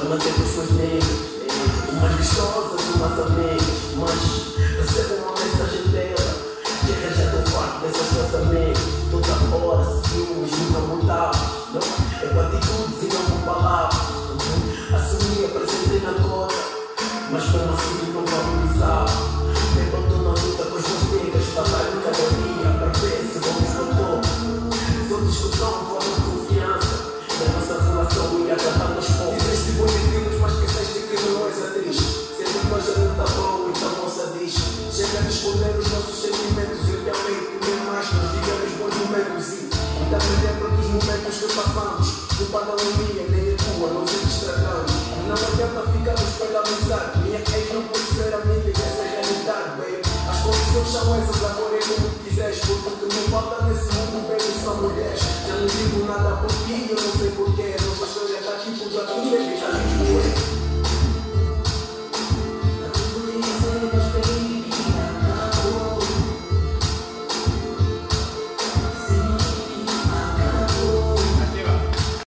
manter com os meus negros, umas vistosas, umas amigas, mas recebo uma mensagem dela que é já tô farto dessas suas amigas. Toda hora seguimos, nunca mudava, não? É com atitudes e não com palavras. Assumi, apresentei na cota, mas como assim não valorizava. Me botou na luta com as suas negras, batalho cada dia para ver se vamos no topo. Sou discussão, falta de confiança, da nossa relação ia acabar nos poucos. Fizeste bons filmes, mas esqueceste que não és atriz. Sempre que nós já não tá bom, então moça diz. Chega a esconder os nossos sentimentos e realmente nem mais nos digamos bons momentos. E também lembro dos momentos que passamos. Culpa não é minha, nem é tua, não sei que estragamos. Não adianta ficarmos pela amizade. Minha ex não pode ser amiga e essa é a realidade, baby. As condições são essas, agora é como quiseres. Porque o que não falta nesse mundo, baby, são mulheres. Já não digo nada por ti, eu não sei porquê. Nossa história tá aqui por aqui, baby, já digo.